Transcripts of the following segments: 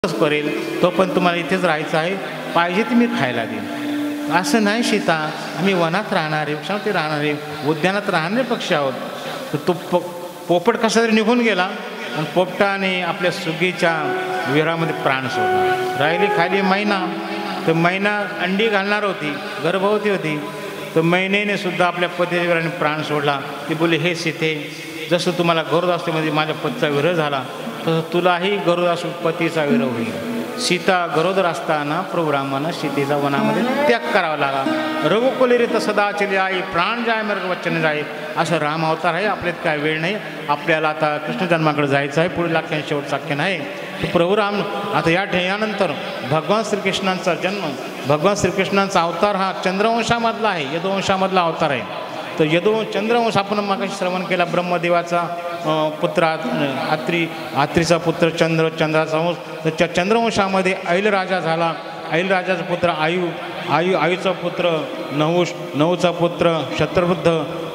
करेल, तो पण तुम्हाला इथेच राहायचं आहे, पाहिजे ती मी खायला देईन. असं नाही सीता, आम्ही वनात राहणारे, वृक्षावरती राहणारे, उद्यानात राहणारे पक्षी आहोत. तर तो पोपट कसा तरी निघून गेला आणि पोपटाने आपल्या सुगीच्या विहारामध्ये प्राण सोडला. राहिली खाली मैना. तर मैना अंडी घालणार होती, गर्भवती होती. तर मैनेने सुद्धा आपल्या पतीच्या विहाराने प्राण सोडला. ती बोलली, हे सीते, जसं तुम्हाला गरुडावस्थेमध्ये माझ्या पतीचा विरह झाला तसं तुलाही गरुडास पतीचा विरह होईल. सीता गरोदर असताना प्रभू रामानं सीतेचा वनामध्ये त्याग करावा लागला. रघुकुले रीत सदा चली आई, प्राण जाय मर्ग वचन जाय. असं राम अवतार आहे. आपल्यात काय वेळ नाही, आपल्याला आता कृष्ण जन्माकडे जायचं आहे. पुढील आख्यान शेवटचं आख्यान आहे. प्रभू राम आता यानंतर भगवान श्रीकृष्णांचा जन्म, भगवान श्रीकृष्णांचा अवतार हा चंद्रवंशामधला आहे, यदुवंशामधला अवतार आहे. तर चंद्रवंश आपण मागाशी श्रवण केला. ब्रह्मदेवाचा पुत्र आत्रीचा पुत्र चंद्राचा वंश. तर चंद्रवंशामध्ये ऐलराजा झाला. ऐलराजाचा पुत्र आयूचा पुत्र नहुचा पुत्र शत्रबुद्ध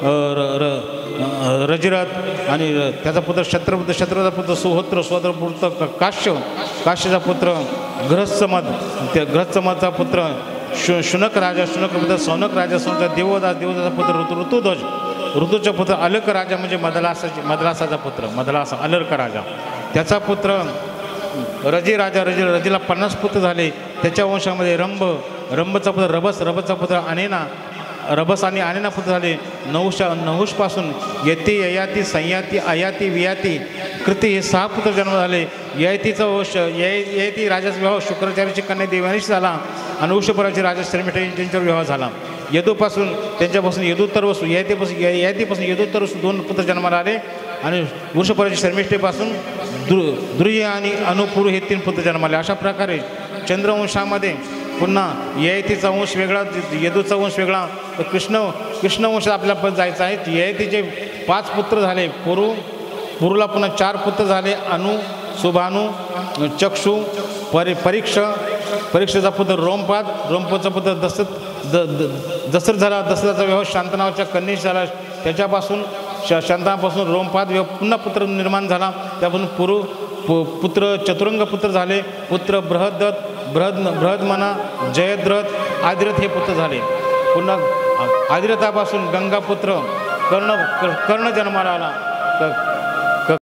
रजिरथ आणि त्याचा पुत्र शत्रबुद्धाचा पुत्र सुहोत्र पुत्र काश्यचा पुत्र ग्रहस्थमधचा पुत्र शुनक राजा पुत्र सौनक राजा देवदाचा पुत्र ऋतूचा पुत्र अलक राजा म्हणजे मदलासाचा पुत्र अलर्क राजा. त्याचा पुत्र रजीला 50 पुत्र झाले. त्याच्या वंशामध्ये रंभचा पुत्र रभसचा पुत्र रभस आणि अनेना पुत्र झाले. नहुषपासून यती ययाती संयाती अयाती वियाती कृती हे 6 पुत्र जन्म झाले. ययातीचा वंश ययाती राजाचा विवाह शुक्राचार्याची कन्या देवानीशी झाला आणि वृषपराची राजा शर्मिष्ठा यांच्यावर विवाह झाला. त्यांच्यापासून ययातीपासून यदुत्तरवसू 2 पुत्र जन्माला आले आणि वृषपराची शर्मिष्ठेपासून द्रुय आणि अनुपुरु हे 3 पुत्र जन्माले. अशा प्रकारे चंद्रवंशामध्ये पुन्हा ययातीचा वंश वेगळा, यदूचा वंश वेगळा. तर कृष्णवंश आपल्याला पण जायचं आहे. ययातीचे 5 पुत्र झाले. पुरुला पुन्हा 4 पुत्र झाले. सुभानु चक्षु परीक्षेचा पुत्र रोमपाचा पुत्र दशरथ झाला. दशरथाचा विवाह शांतनावाच्या कन्येशी झाला. त्याच्यापासून शांतनापासून रोमपाद पुन्हा पुत्र निर्माण झाला. त्यापासून पुत्र चतुरंग पुत्र झाले. पुत्र बृहदमना जयद्रथ आदिरथ हे पुत्र झाले. पुन्हा आदिरथापासून गंगापुत्र कर्ण जन्माला आला.